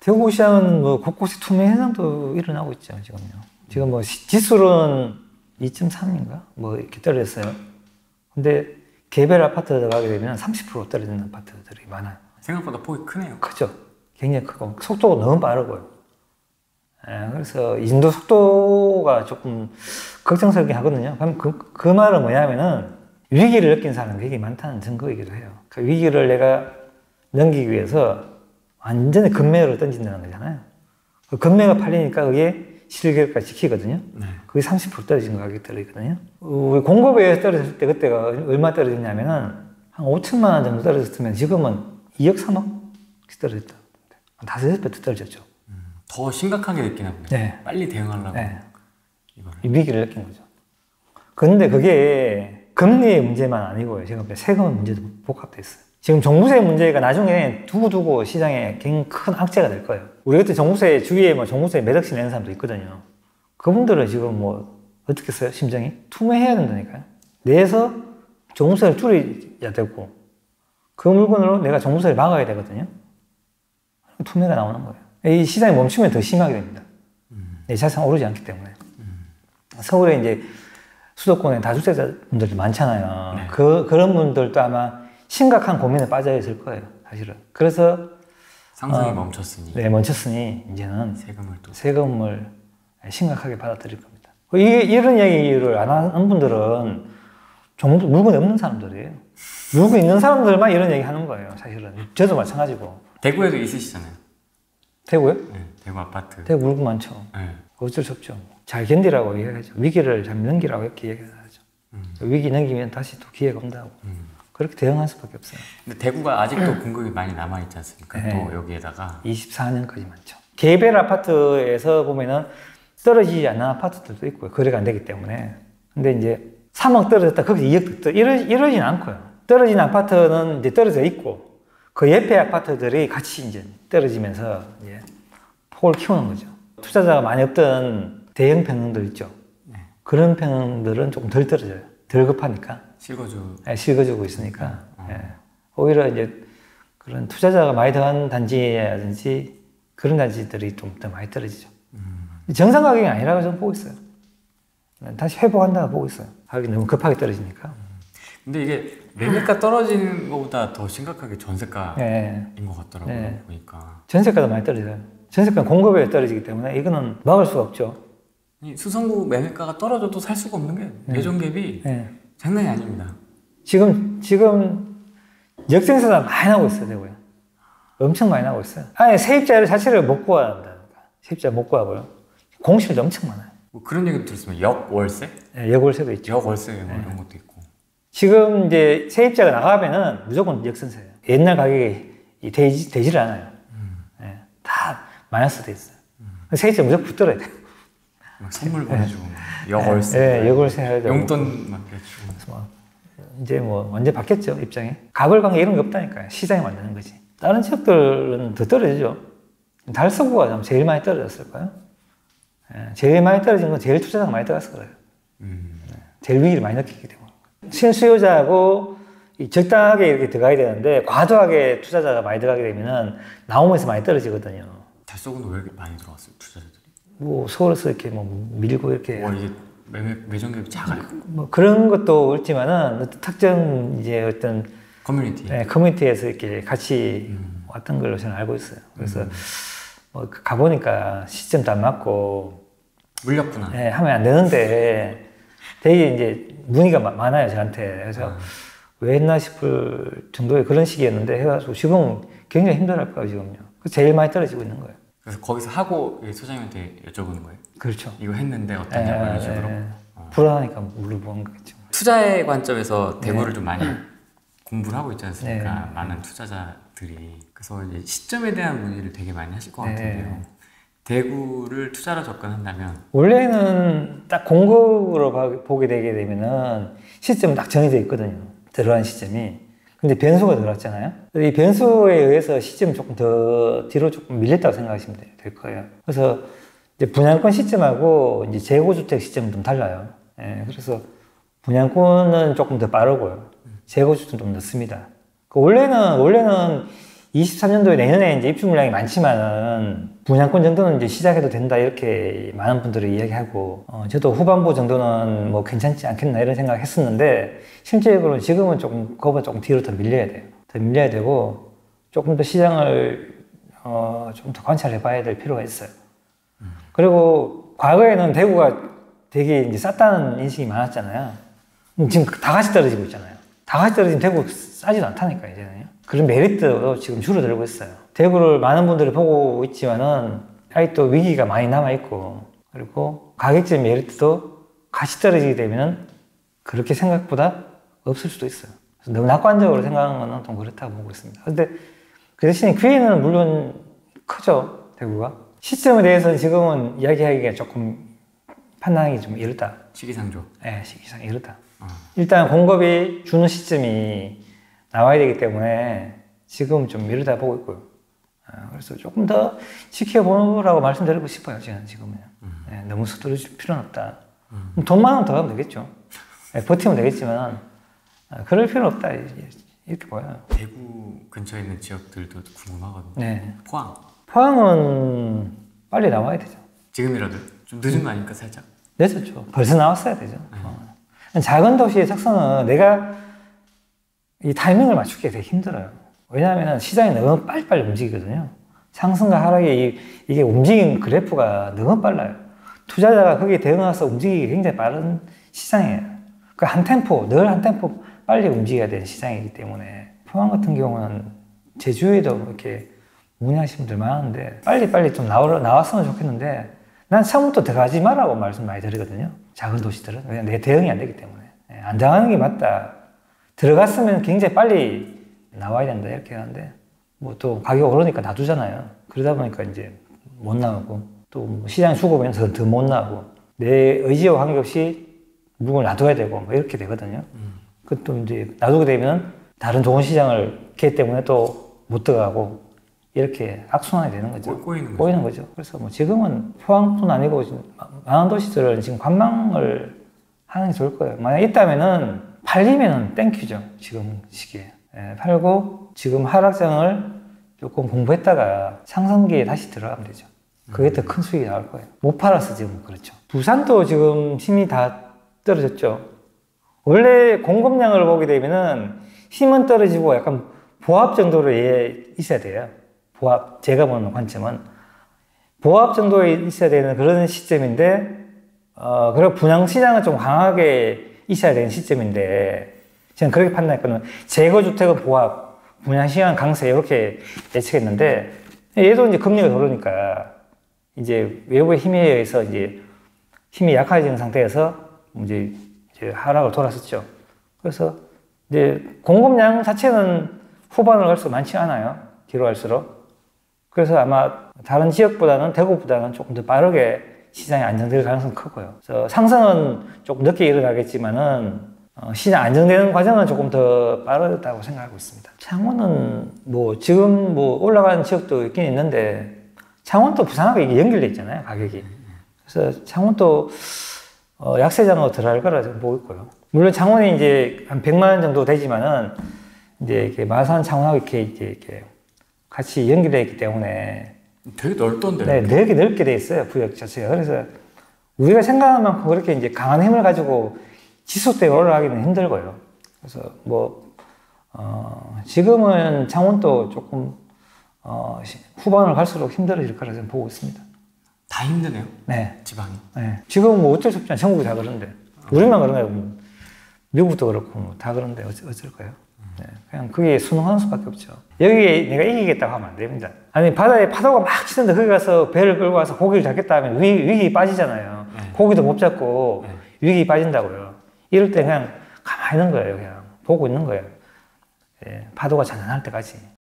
대구 시장은 뭐 곳곳에 투매 현상도 일어나고 있죠, 지금요. 지금 뭐 지수는 2.3인가? 뭐 이렇게 떨어졌어요. 근데 개별 아파트 들어가게 되면 30% 떨어지는 아파트들이 많아요. 생각보다 폭이 크네요. 크죠. 굉장히 크고 속도가 너무 빠르고요. 예, 그래서 인도 속도가 조금 걱정스럽긴 하거든요. 그럼 그 말은 뭐냐면은 위기를 느낀 사람이 되게 많다는 증거이기도 해요. 그 위기를 내가 넘기기 위해서 완전히 금매를 던진다는 거잖아요. 그 금매가 팔리니까 그게 실계획까지 지키거든요. 네. 그게 30% 떨어진 가격이 떨어지거든요. 우리 공급에 의해서 떨어졌을 때 그때가 얼마 떨어졌냐면은 한 5천만 원 정도 떨어졌으면 지금은 2억 3억 떨어졌다. 한 5배 더 떨어졌죠. 더 심각하게 느끼나 보네요. 네. 빨리 대응하려고. 네. 이거를. 위기를 느낀 거죠. 근데 그게 금리의 문제만 아니고요. 지금 세금 문제도 복합돼 있어요. 지금 종부세 문제가 나중에 두고두고 시장에 굉장히 큰 악재가 될 거예요. 우리 그때 종부세 주위에 뭐 종부세 몇 억씩 내는 사람도 있거든요. 그분들은 지금 뭐 어떻게 써요? 심정이? 투매해야 된다니까요. 내서 종부세를 줄여야 되고 그 물건으로 내가 종부세를 막아야 되거든요. 투매가 나오는 거예요. 이 시장이 멈추면 더 심하게 됩니다. 내 자산 오르지 않기 때문에. 서울에 이제 수도권에 다주택자분들도 많잖아요. 네. 그런 분들도 아마 심각한 고민에 빠져 있을 거예요, 사실은. 그래서 상승이 멈췄으니. 네, 멈췄으니 이제는 세금을 심각하게 받아들일 겁니다. 이런 얘기를 안 하는 분들은 물건이 없는 사람들이에요. 물건 있는 사람들만 이런 얘기 하는 거예요, 사실은. 저도 마찬가지고. 대구에도 있으시잖아요. 대구요? 네, 대구 아파트. 대구 물건 많죠. 네. 어쩔 수 없죠. 잘 견디라고 얘기하죠. 위기를 잘 넘기라고 이렇게 얘기하죠. 위기 넘기면 다시 또 기회가 온다고. 그렇게 대응할 수밖에 없어요. 근데 대구가 아직도 공급이 많이 남아있지 않습니까? 네. 또 여기에다가 24년까지 많죠. 개별 아파트에서 보면은 떨어지지 않는 아파트들도 있고요. 거래가 안 되기 때문에. 근데 이제 3억 떨어졌다, 거기서 2억 이러진 않고요. 떨어진 아파트는 이제 떨어져 있고, 그 옆에 아파트들이 같이 이제 떨어지면서 이제 폭을 키우는 거죠. 투자자가 많이 없던 대형 평형들 있죠. 네. 그런 평형들은 조금 덜 떨어져요. 덜 급하니까. 실거주고 있으니까. 예. 오히려 이제 그런 투자자가 많이 들어간 단지라든지 그런 단지들이 좀 더 많이 떨어지죠. 정상 가격이 아니라고 저는 보고 있어요. 다시 회복한다고 보고 있어요. 가격이 너무 급하게 떨어지니까. 근데 이게 매매가 떨어지는 것보다 더 심각하게 전세가인 네. 것 같더라고요. 네. 보니까. 전세가도 많이 떨어져요. 전세가는 공급에 떨어지기 때문에 이거는 막을 수가 없죠. 수성구 매매가가 떨어져도 살 수가 없는 게 매정갭이 장난이 아닙니다. 지금 역전세가 많이 나고 있어요, 대구에. 엄청 많이 나고 있어요. 아예 세입자 자체를 못 구한다니까. 세입자 못 구하고요. 공실도 엄청 많아요. 뭐 그런 얘기도 들었으면 역월세? 네, 역월세도 있죠. 역월세 뭐 이런 것도 있고. 지금 이제 세입자가 나가면은 무조건 역전세예요. 옛날 가격이 되지를 않아요. 네, 다 마이너스 돼 있어요. 세입자 무조건 붙들어야 돼요. 막 선물 보내주고 역월세. 네, 역월세 해야 되고. 용돈 막 해주고. 이제 뭐 완전 바뀌었죠, 입장이. 가불관계 이런 게 없다니까요. 시장이 만드는 거지. 다른 지역들은 더 떨어지죠. 달서구가 제일 많이 떨어졌을까요? 제일 많이 떨어진 건 제일 투자자가 많이 들어가서 그래요. 제일 위기를 많이 느끼기 때문에. 신수요자하고 적당하게 이렇게 들어가야 되는데 과도하게 투자자가 많이 들어가게 되면은 나오면서 많이 떨어지거든요. 달서구는 왜 이렇게 많이 들어갔어요, 투자자들이? 뭐 서울에서 이렇게 뭐 밀고 이렇게. 이게 매정갭이 작아요. 뭐 그런 것도 있지만은 특정 이제 어떤 커뮤니티에서 이렇게 같이 왔던 걸로 저는 알고 있어요. 그래서 뭐 가보니까 시점도 안 맞고 물렸구나. 네, 하면 안 되는데 되게 이제 문의가 많아요, 저한테. 그래서 왜 했나 싶을 정도의 그런 시기였는데 해가지고 지금 굉장히 힘들어할 거예요, 지금요. 제일 많이 떨어지고 있는 거예요. 그래서 거기서 하고 소장님한테 여쭤보는 거예요? 그렇죠. 이거 했는데 어떠냐고 이런 식으로? 불안하니까 물어보는 거겠죠. 투자의 관점에서 대구를 좀 많이 공부를 하고 있지 않습니까? 많은 투자자들이. 그래서 이제 시점에 대한 문의를 되게 많이 하실 것 같은데요. 대구를 투자로 접근한다면? 원래는 딱 공급으로 보게 되게 되면은 시점은 딱 정해져 있거든요. 들어간 시점이. 근데 변수가 들어왔잖아요. 이 변수에 의해서 시점이 조금 더 뒤로 조금 밀렸다고 생각하시면 될 거예요. 그래서 이제 분양권 시점하고 이제 재고주택 시점은 좀 달라요. 그래서 분양권은 조금 더 빠르고요. 재고주택은 좀 늦습니다. 원래는 23년도에 내년에 이제 입주 물량이 많지만은 분양권 정도는 이제 시작해도 된다 이렇게 많은 분들이 이야기하고 저도 후반부 정도는 뭐 괜찮지 않겠나 이런 생각을 했었는데 실제적으로 지금은 조금 그거보다 조금 뒤로 더 밀려야 돼요. 더 밀려야 되고 조금 더 시장을 좀 더 관찰해 봐야 될 필요가 있어요. 그리고 과거에는 대구가 되게 이제 쌌다는 인식이 많았잖아요. 지금 다 같이 떨어지고 있잖아요. 다 같이 떨어지면 대구 싸지도 않다니까 이제는요. 그런 메리트도 지금 줄어들고 있어요. 대구를 많은 분들이 보고 있지만은 아직도 위기가 많이 남아있고 그리고 가격적 메리트도 같이 떨어지게 되면 그렇게 생각보다 없을 수도 있어요. 그래서 너무 낙관적으로 생각하는 거는 좀 그렇다고 보고 있습니다. 근데 그 대신에 기회는 물론 크죠, 대구가. 시점에 대해서는 지금은 이야기하기가 조금 판단하기 좀 이르다. 시기상조. 네, 시기상 이르다. 일단 공급이 주는 시점이 나와야 되기 때문에 지금 좀 미루다 보고 있고요. 그래서 조금 더 지켜보라고 말씀드리고 싶어요, 지금은. 네, 너무 서두르실 필요는 없다. 돈만 원 더 하면 되겠죠. 네, 버티면 되겠지만, 그럴 필요는 없다. 이렇게 보여요. 대구 근처에 있는 지역들도 궁금하거든요. 네. 포항. 포항은 빨리 나와야 되죠. 지금이라도 좀 늦은 거 아닙니까, 살짝? 늦었죠. 벌써 나왔어야 되죠. 작은 도시의 특성은 내가 이 타이밍을 맞추기가 되게 힘들어요. 왜냐하면 시장이 너무 빨리빨리 움직이거든요. 상승과 하락이 이게 움직이는 그래프가 너무 빨라요. 투자자가 거기에 대응해서 움직이기 굉장히 빠른 시장이에요. 그 한 템포, 늘 한 템포 빨리 움직여야 되는 시장이기 때문에 포항 같은 경우는 제주에도 이렇게 문의하시는 분들 많은데 빨리빨리 좀 나왔으면 좋겠는데 난 처음부터 들어가지 말라고 말씀 많이 드리거든요. 작은 도시들은. 왜냐면 내 대응이 안 되기 때문에. 안 당하는 게 맞다. 들어갔으면 굉장히 빨리 나와야 된다. 이렇게 하는데, 뭐 또 가격 오르니까 놔두잖아요. 그러다 보니까 이제 못 나오고, 또 시장 수급은 더 못 나오고, 내 의지와 관계없이 물건을 놔둬야 되고, 뭐 이렇게 되거든요. 그것도 이제 놔두게 되면 다른 좋은 시장을 기회 때문에 또 못 들어가고, 이렇게 악순환이 되는 거죠. 꼬이는 거죠. 그래서 뭐 지금은 포항뿐 아니고 많은 도시들은 지금 관망을 하는 게 좋을 거예요. 만약 있다면은 팔리면은 땡큐죠. 지금 시기에. 팔고 지금 하락장을 조금 공부했다가 상승기에 다시 들어가면 되죠. 그게 더 큰 수익이 나올 거예요. 못 팔아서 지금 그렇죠. 부산도 지금 힘이 다 떨어졌죠. 원래 공급량을 보게 되면은 힘은 떨어지고 약간 보합 정도로 있어야 돼요. 보합, 제가 보는 관점은 보합 정도에 있어야 되는 그런 시점인데, 그리고 분양시장은 좀 강하게 있어야 되는 시점인데, 저는 그렇게 판단했거든요. 재거주택은 보합, 분양시장 강세, 이렇게 예측했는데, 얘도 이제 금리가 오르니까, 이제 외부의 힘에 의해서 이제 힘이 약해지는 상태에서 이제 하락을 돌았었죠. 그래서 이제 공급량 자체는 후반으로 갈수록 많지 않아요. 뒤로 갈수록. 그래서 아마 다른 지역보다는 대구보다는 조금 더 빠르게 시장이 안정될 가능성이 크고요. 그래서 상승은 조금 늦게 일어나겠지만은 시장 안정되는 과정은 조금 더 빠르다고 생각하고 있습니다. 창원은 뭐 지금 뭐 올라가는 지역도 있긴 있는데 창원도 부산하고 이게 연결돼 있잖아요, 가격이. 그래서 창원도 약세장으로 들어갈 거라 보고 있고요. 물론 창원이 이제 한 100만 원 정도 되지만은 이제 이렇게 마산 창원하고 이렇게 같이 연결되어 있기 때문에 되게 넓던데요? 네, 되게 넓게 돼 있어요, 구역 자체가. 그래서 우리가 생각한 만큼 그렇게 이제 강한 힘을 가지고 지속되게 올라가기는 힘들고요. 그래서 뭐 지금은 창원도 조금 후반을 갈수록 힘들어질 거라 저는 보고 있습니다. 다 힘드네요. 네, 지방이. 네. 지금 뭐 어쩔 수 없잖아요. 전국이 다 그런데 우리만 그런 거예요. 미국도 그렇고 뭐 다 그런데 어쩔까요? 네, 그냥 그게 순응하는 수밖에 없죠. 여기에 내가 이기겠다고 하면 안 됩니다. 아니 바다에 파도가 막 치는데 거기 가서 배를 끌고 와서 고기를 잡겠다 하면 위기 빠지잖아요. 네. 고기도 못 잡고 네. 위기 빠진다고요. 이럴 때 그냥 가만히 있는 거예요. 그냥 보고 있는 거예요. 예, 파도가 잔잔할 때까지.